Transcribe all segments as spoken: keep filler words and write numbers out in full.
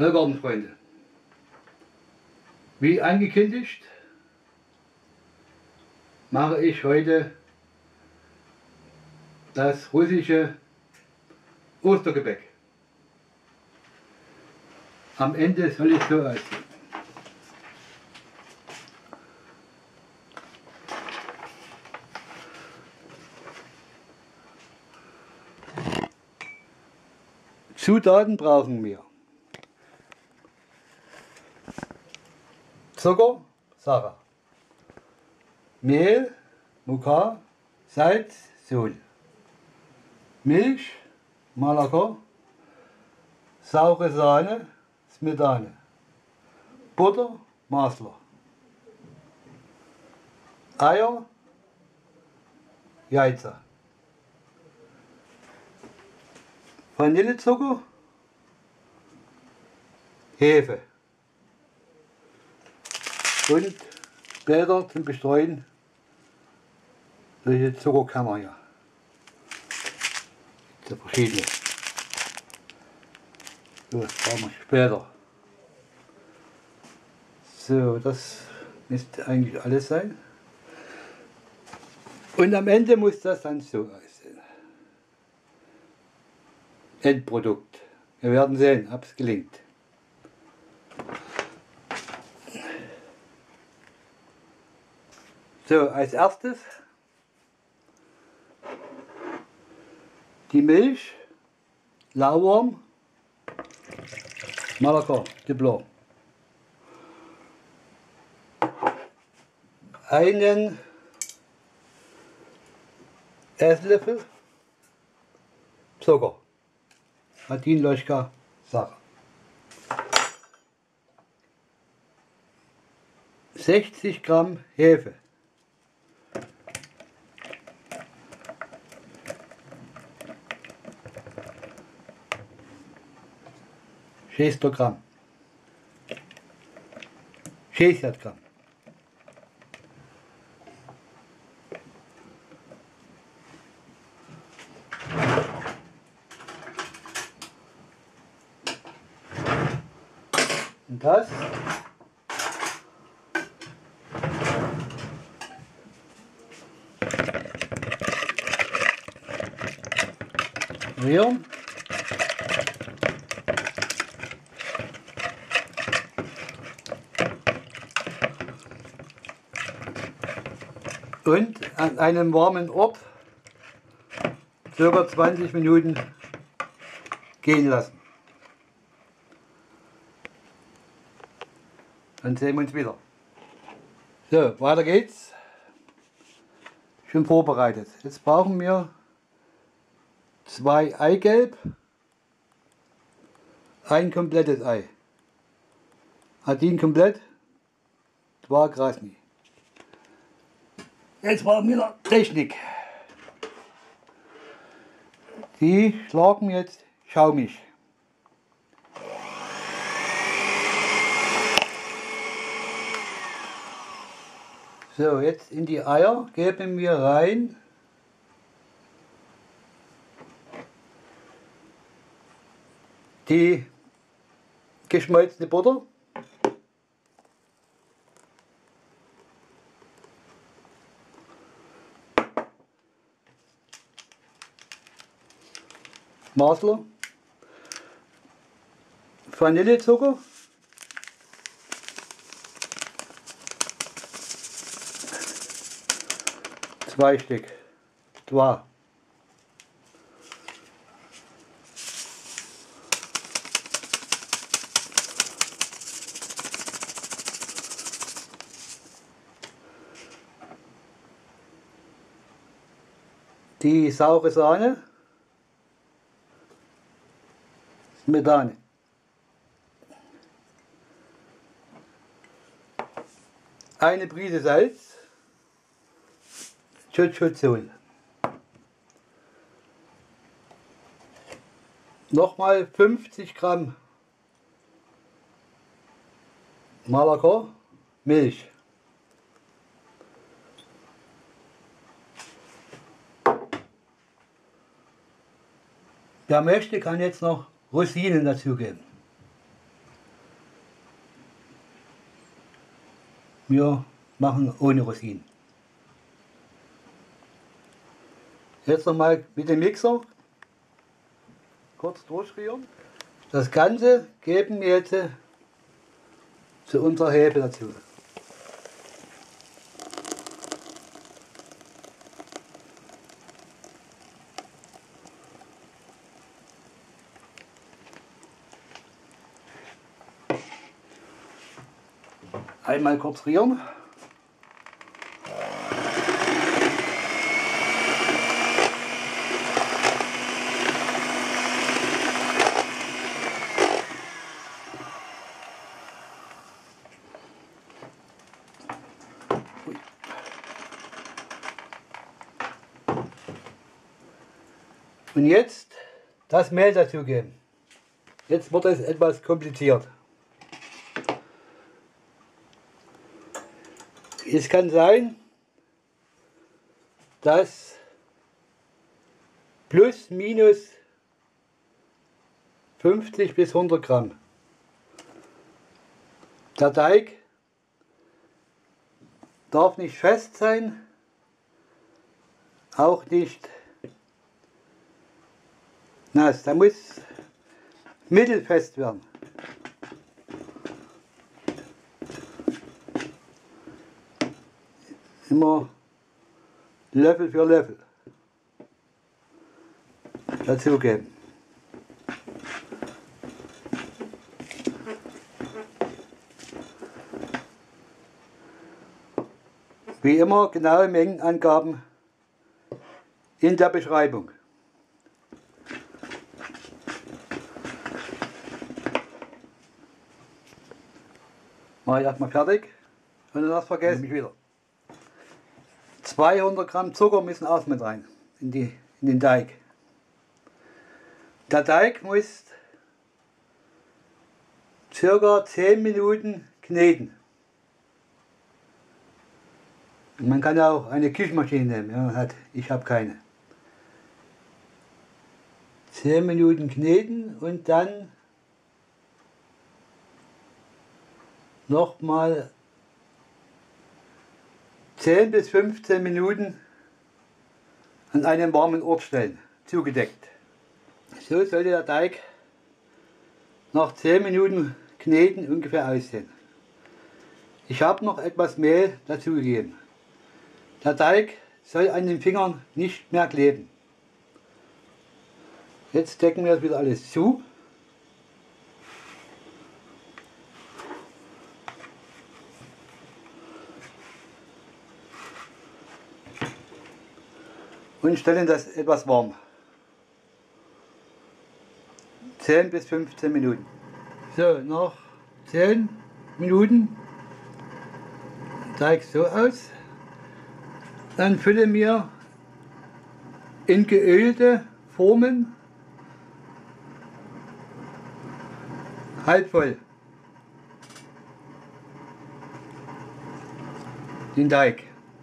Biergartenfreunde, wie angekündigt, mache ich heute das russische Ostergebäck. Am Ende soll es so aussehen. Zutaten brauchen wir: Zucker, Sarah, Mehl, Mouka, Salz, Sol, Milch, Malaga, saure Sahne, Smetane, Butter, Masler, Eier, Jajza, Vanillezucker, Hefe und später zum Bestreuen solche Zuckerkörner hier. So verschiedene. So, das brauchen wir später. So, das müsste eigentlich alles sein. Und am Ende muss das dann so aussehen. Endprodukt. Wir werden sehen, ob es gelingt. So, als erstes die Milch, lauwarm, Malaga, de Blanc. Einen Esslöffel Zucker, Adin Loschka Sache. sechzig Gramm Hefe. szesto Gramm. šedesát Gramm. Und das rühren. Und an einem warmen Ort ca. zwanzig Minuten gehen lassen. Dann sehen wir uns wieder. So, weiter geht's. Schon vorbereitet. Jetzt brauchen wir zwei Eigelb, ein komplettes Ei. Adin komplett, zwei Krasny. Jetzt brauchen wir noch Technik. Die schlagen jetzt schaumig. So, jetzt in die Eier geben wir rein die geschmolzene Butter. Masler, Vanillezucker, zwei Stück, zwei. Die saure Sahne, Smetane. Eine Prise Salz, Tschutschutsul. Nochmal fünfzig Gramm Malaga, Milch. Wer möchte, kann jetzt noch Rosinen dazugeben. Wir machen ohne Rosinen. Jetzt nochmal mit dem Mixer kurz durchrühren. Das Ganze geben wir jetzt zu unserer Hefe dazu. Einmal kurz rühren. Und jetzt das Mehl dazugeben. Jetzt wird es etwas kompliziert. Es kann sein, dass plus minus fünfzig bis hundert Gramm der Teig darf nicht fest sein, auch nicht nass. Der muss mittelfest werden. Immer Löffel für Löffel dazugeben. Wie immer genaue Mengenangaben in der Beschreibung. Mache ich erstmal fertig. Wenn du das vergisst, mich wieder. zweihundert Gramm Zucker müssen auch mit rein in, die, in den Teig. Der Teig muss circa zehn Minuten kneten. Man kann auch eine Küchenmaschine nehmen, wenn man hat. Ich habe keine. zehn Minuten kneten und dann nochmal zehn bis fünfzehn Minuten an einem warmen Ort stellen, zugedeckt. So sollte der Teig nach zehn Minuten Kneten ungefähr aussehen. Ich habe noch etwas Mehl dazugegeben. Der Teig soll an den Fingern nicht mehr kleben. Jetzt decken wir das wieder alles zu. Und stellen das etwas warm. zehn bis fünfzehn Minuten. So, nach zehn Minuten Teig so aus. Dann füllen wir in geölte Formen halb voll den Teig.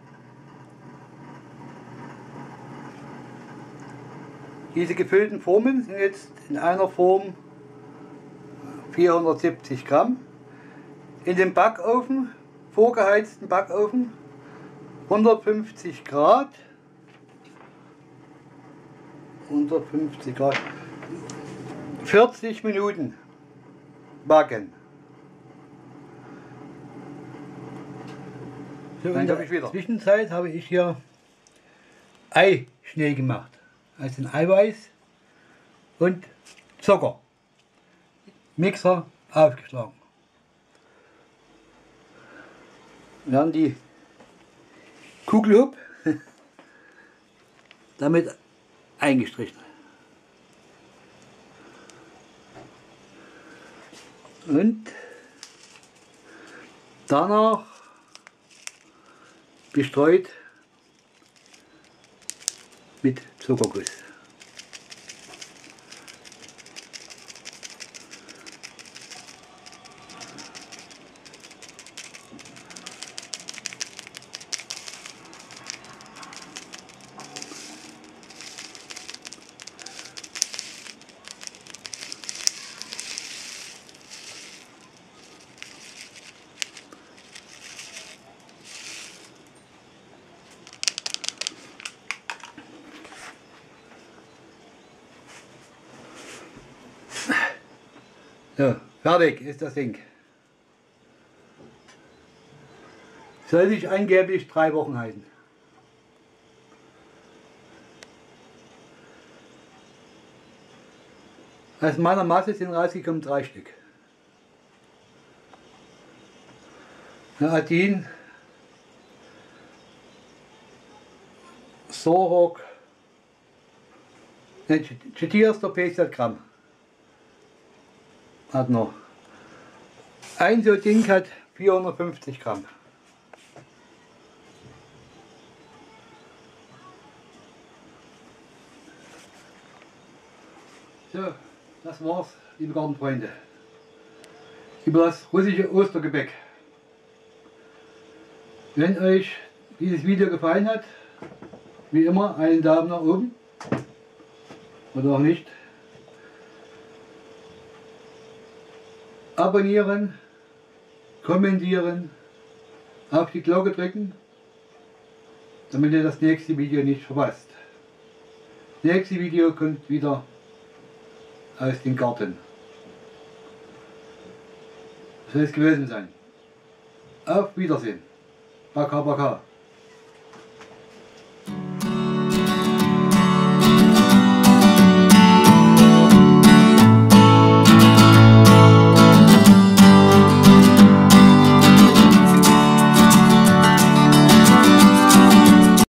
Diese gefüllten Formen sind jetzt in einer Form vierhundertsiebzig Gramm. In dem Backofen, vorgeheizten Backofen, hundertfünfzig Grad, hundertfünfzig Grad, vierzig Minuten backen. So, in der Zwischenzeit habe ich hier Eischnee gemacht. Also ein Eiweiß und Zucker. Mixer aufgeschlagen. Wir haben die Kugelhub damit eingestrichen. Und danach bestreut mit Zuckerguss. So, fertig ist das Ding. Soll sich angeblich drei Wochen halten. Aus meiner Masse sind rausgekommen drei Stück. Eine Adin, Sorok, ne, vierhundert Gramm. Hat noch. Ein so Ding hat vierhundertfünfzig Gramm. So, das war's, liebe Gartenfreunde, über das russische Ostergebäck. Wenn euch dieses Video gefallen hat, wie immer einen Daumen nach oben oder auch nicht. Abonnieren, kommentieren, auf die Glocke drücken, damit ihr das nächste Video nicht verpasst. Das nächste Video kommt wieder aus dem Garten. Das soll es gewesen sein. Auf Wiedersehen. Baka Baka.